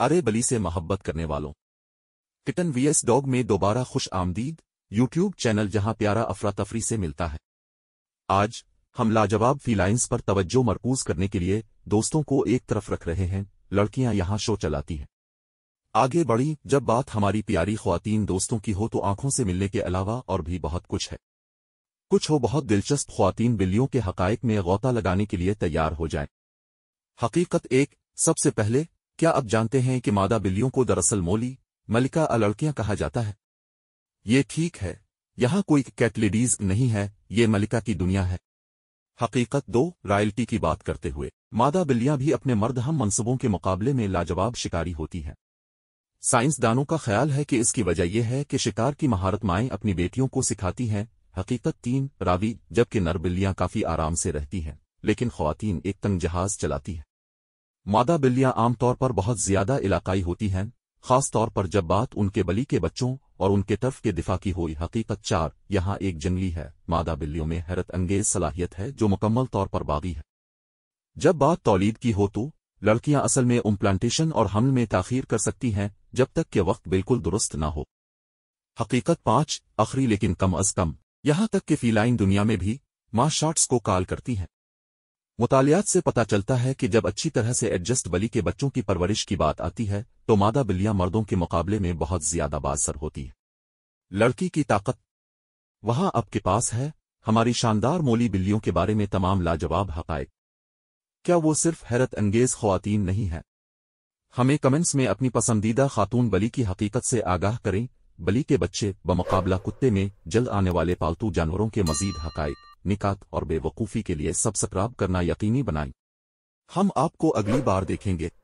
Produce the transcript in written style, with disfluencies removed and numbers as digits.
अरे बली से मोहब्बत करने वालों, किटन वीएस डॉग में दोबारा खुश आमदीद यूट्यूब चैनल जहां प्यारा अफरा तफरी से मिलता है। आज हम लाजवाब फीलाइंस पर तवज्जो मरकूज करने के लिए दोस्तों को एक तरफ रख रहे हैं। लड़कियां यहां शो चलाती हैं। आगे बढ़ी जब बात हमारी प्यारी ख्वातीन दोस्तों की हो तो आंखों से मिलने के अलावा और भी बहुत कुछ है। कुछ हो बहुत दिलचस्प ख्वातीन बिल्लियों के हकायक में गौता लगाने के लिए तैयार हो जाएं। हकीकत एक, सबसे पहले क्या आप जानते हैं कि मादा बिल्लियों को दरअसल मोली मलिका लड़कियां कहा जाता है? ये ठीक है, यहां कोई कैट लेडीज नहीं है, ये मलिका की दुनिया है। हकीकत दो, रॉयल्टी की बात करते हुए मादा बिल्लियां भी अपने मर्द हम मनसबों के मुकाबले में लाजवाब शिकारी होती हैं। साइंसदानों का ख्याल है कि इसकी वजह यह है कि शिकार की महारत माएं अपनी बेटियों को सिखाती हैं। हकीकत तीन, रावी, जबकि नर बिल्लियां काफी आराम से रहती हैं, लेकिन ख्वातीन एक तंग जहाज चलाती हैं। मादा बिल्लियां आमतौर पर बहुत ज्यादा इलाकाई होती हैं, खास तौर पर जब बात उनके बली के बच्चों और उनके टर्फ के दिफा की हुई। हकीकत चार, यहाँ एक जंगली है। मादा बिल्लियों में हैरत अंगेज सलाहियत है जो मुकम्मल तौर पर बागी है। जब बात तौलीद की हो तो लड़कियां असल में इम्प्लांटेशन और हमल में ताखीर कर सकती हैं जब तक कि वक्त बिल्कुल दुरुस्त ना हो। हकीकत पांच, आखिरी लेकिन कम अज कम, यहां तक कि फीलाइन दुनिया में भी मां शॉट्स को काल करती हैं। मुतालियात से पता चलता है कि जब अच्छी तरह से एडजस्ट बली के बच्चों की परवरिश की बात आती है तो मादा बिल्लियां मर्दों के मुकाबले में बहुत ज्यादा बाअसर होती है। लड़की की ताकत वहां आपके पास है। हमारी शानदार मोली बिल्लियों के बारे में तमाम लाजवाब हकायक। क्या वो सिर्फ हैरत अंगेज ख्वातीन नहीं है? हमें कमेंट्स में अपनी पसंदीदा खातून बली की हकीकत से आगाह करें। बली के बच्चे बमुकाबला कुत्ते में जल्द आने वाले पालतू जानवरों के मजीद हकायक, निकात और बेवकूफ़ी के लिए सब्सक्राइब करना यकीनी बनाएं। हम आपको अगली बार देखेंगे।